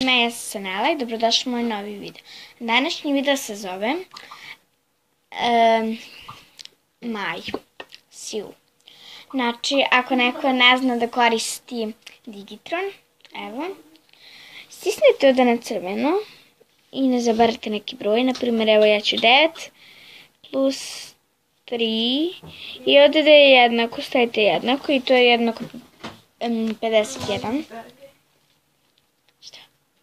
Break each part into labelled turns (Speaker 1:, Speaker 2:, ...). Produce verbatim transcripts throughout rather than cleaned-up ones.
Speaker 1: Ja sam Sanela i dobrodošli u moj novi video. Današnji video se zove um, Maj, Siu. Znači, ako neko ne zna da koristi Digitron, evo, stisnite ovdje na crveno i ne zaboravite neki broj. Naprimjer, evo ja ću devet plus tri i ovdje da je jednako, stavite jednako i to je jednako um, pedeset jedan. Šta?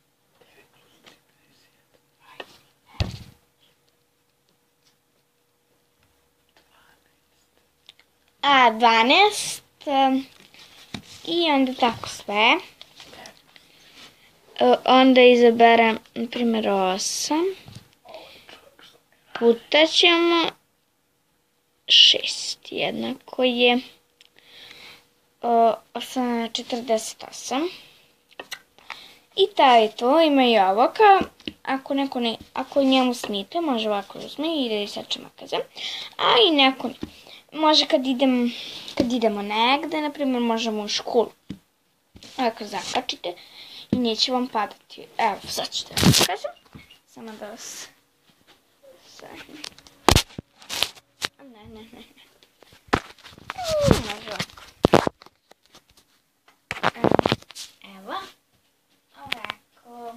Speaker 1: A dvanaest i onda tako sve. Onda izaberem, na primjer, osam. Puta ćemo šest. Jednako je četrdeset osam. I ta je to, ima i ovoga. Ako neko ne, ako njemu smite, može ovako uzme i da isače makaze. A i neko ne. Može kad idem, kad idemo negde, na primjer možemo u školu. Ovako zakačite i neće vam padati. Evo, sad ću da vam kažem. Samo da vas... Ne, ne, ne. Može ovako. Evo. Ovako.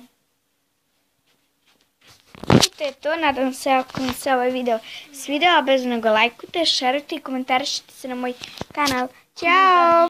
Speaker 1: I to je to. Nadam se ako vam se ovaj video svideo, obavezno ga lajkujte, šerujte i komentarišite se na moj kanal. Ćao!